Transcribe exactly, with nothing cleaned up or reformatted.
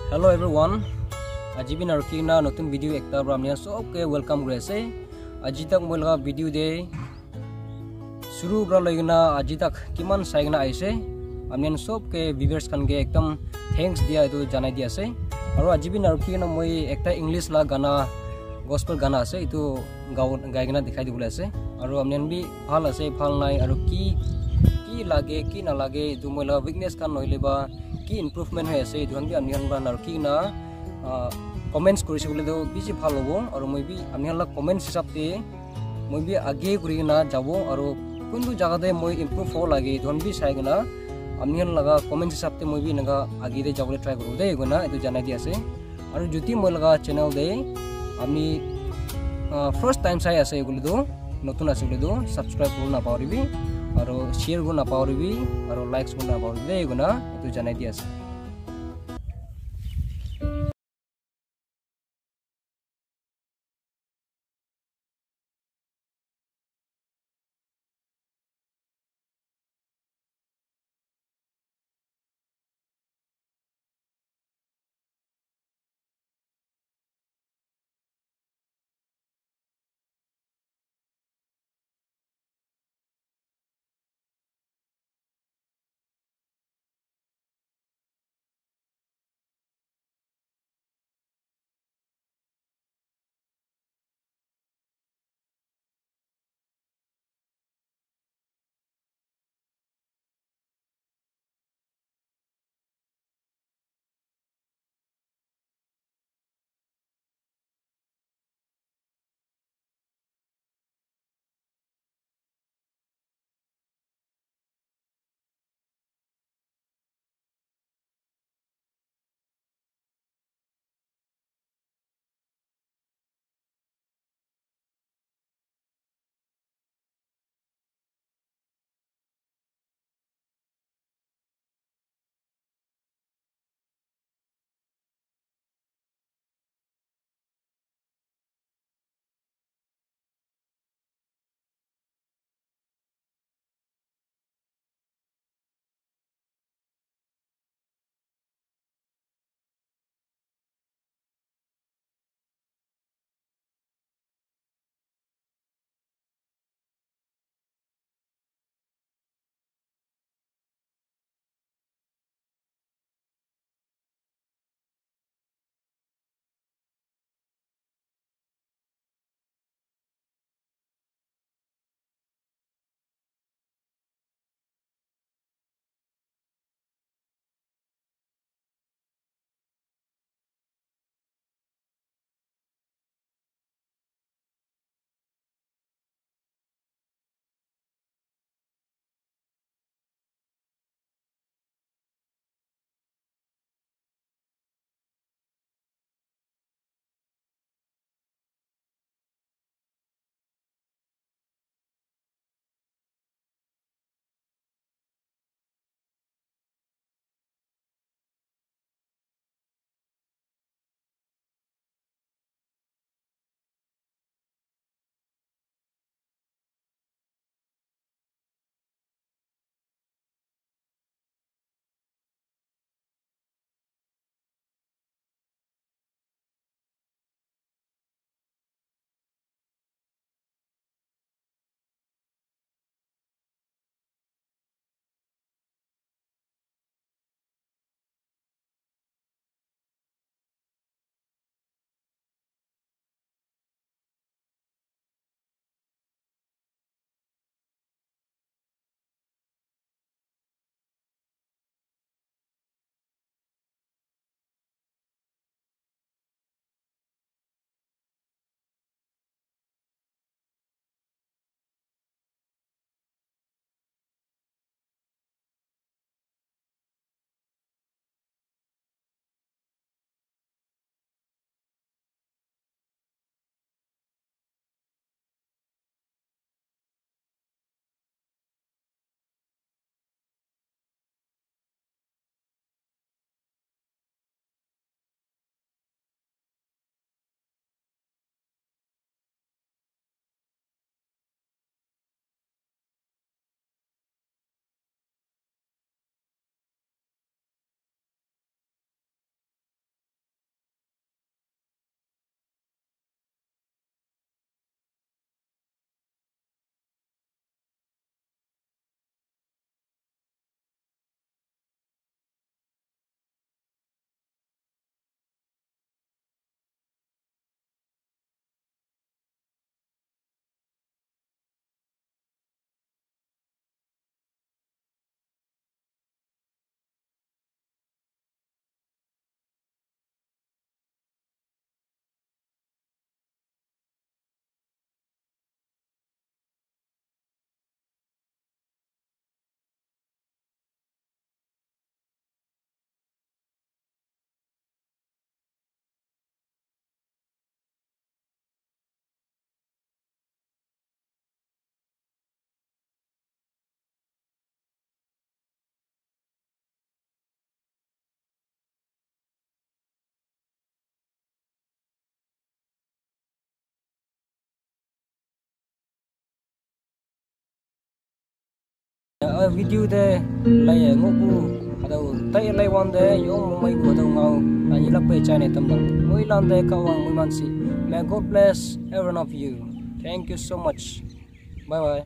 Hello everyone. Aji bin arki na notun video ekta pra amnia sob ke welcome kuri ase. Aji tak moi laga video de shuru pra loigna aji tak kiman saigna aise. Amnian sob ke viewers kan ge ekdam thanks dia itu janai dia ase. Aro aji bin arki na moi ekta English la gana gospel gana ase itu gau gaigna dikhai dibole ase. Aro amnian bi bhal ase bhal nai aro ki ki lage ki na lage itu moi laga weakness kan noile ba কি improvement হৈ আছে দুখন B আমি হন আৰু কি না comments কৰিছে বলে তো বেছি ভাল হ'ব আৰু মই বি আমি হলা কমেন্টস হিচাপতে মই বি আগে কৰি না যাব আৰু কোনটো জায়গাতে মই ইমপ্ৰুভ হ'ব লাগে দুখন বি চাই গনা আমি হন লগা কমেন্টস হিচাপতে মই বি নগা আগে দে যাবলৈ ট্রাই কৰো দেই গনা এটো জানাই দি আছে আৰু যদি মই লগা চ্যানেল দে আমি ফার্স্ট টাইম চাই আছে বলে তো নতুন আছে বলে তো সাবস্ক্রাইব করুন না পারিবি আৰু শেয়ার করুন না পারিবি আৰু লাইকস করুন না পারিবি দেই গনা এটো জানাই দি আছে। video de lai ngo bu ado tai lai wan de yo mai bu do ngau ani lak pe chai ne tam dang moi lan de ka wang moi man si. May God bless every one of you. Thank you so much. Bye bye.